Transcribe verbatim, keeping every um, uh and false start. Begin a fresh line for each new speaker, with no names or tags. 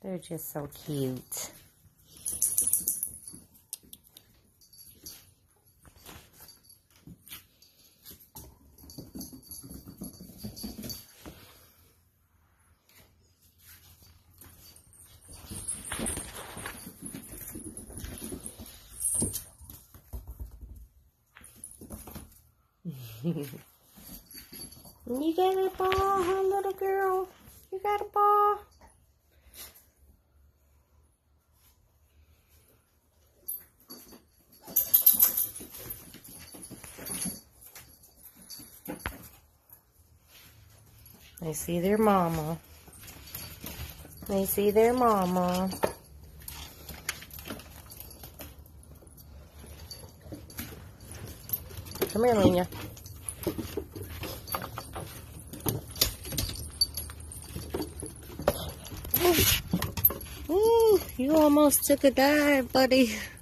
They're just so cute. You got a ball, huh, little girl? You got a ball? They see their mama. They see their mama. Come here, Lena. Ooh, you almost took a dive, buddy.